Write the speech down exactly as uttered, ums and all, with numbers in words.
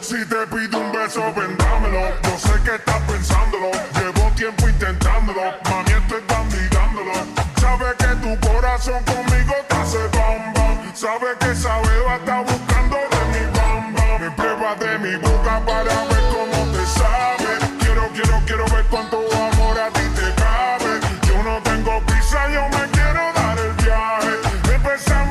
Si te pido un beso, vendámelo. Yo sé que estás pensándolo. Llevo tiempo intentándolo. Mami, esto están mirándolo. Sabe que tu corazón conmigo te hace bam bam. Sabe que esa beba está buscando de mi bam bam. Me prueba de mi boca para ver cómo te sabe. Quiero, quiero, quiero ver cuánto